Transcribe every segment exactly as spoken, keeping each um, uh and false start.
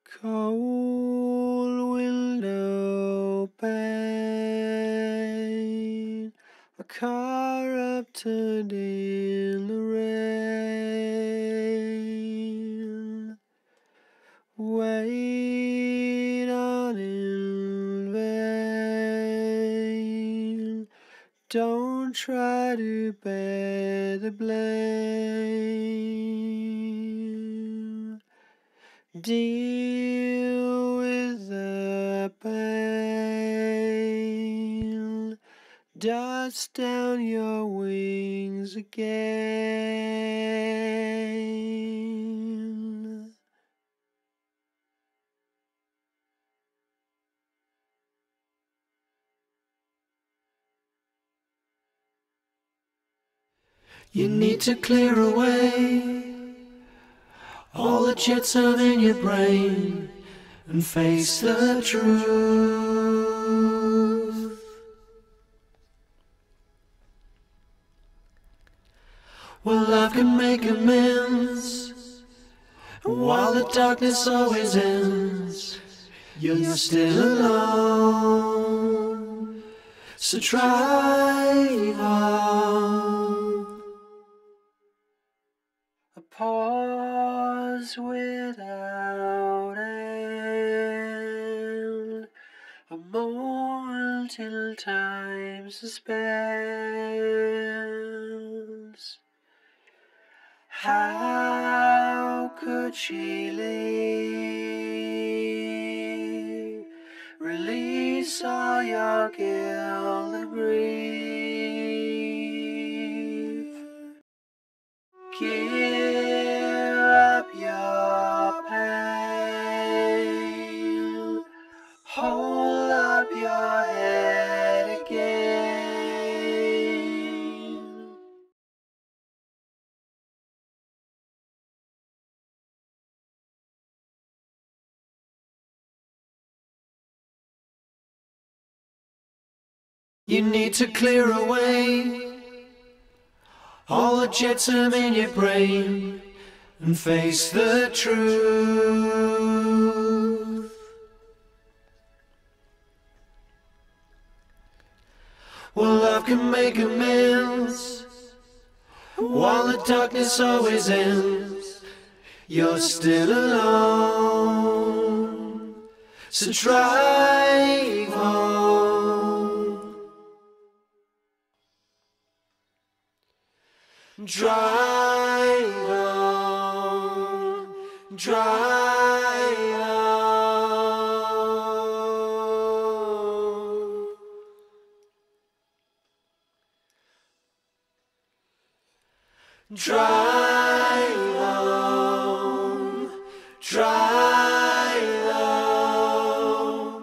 Cold window pane, a car upturned in the rain. Wait on in vain. Don't try to bear the blame. Deal with the pain. Dust down your wings again. You need to clear away all the jetsam in your brain and face the truth. Well, love can make amends, and while the darkness always ends, you're still alone. So drive on. A pause without end, a moment till time suspends. How could she leave? Release all your guilt and grief. Give up your pain. Hold up your head again. You need to clear away all the jetsam in your brain and face the truth. Well, love can make amends, while the darkness always ends, you're still alone. So drive on. Drive on, drive on. Drive on, drive on.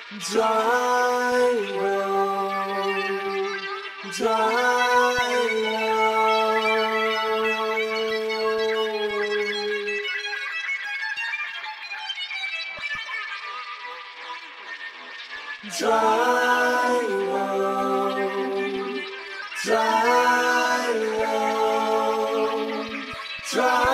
dry road, dry road. Dry road, dry road, dry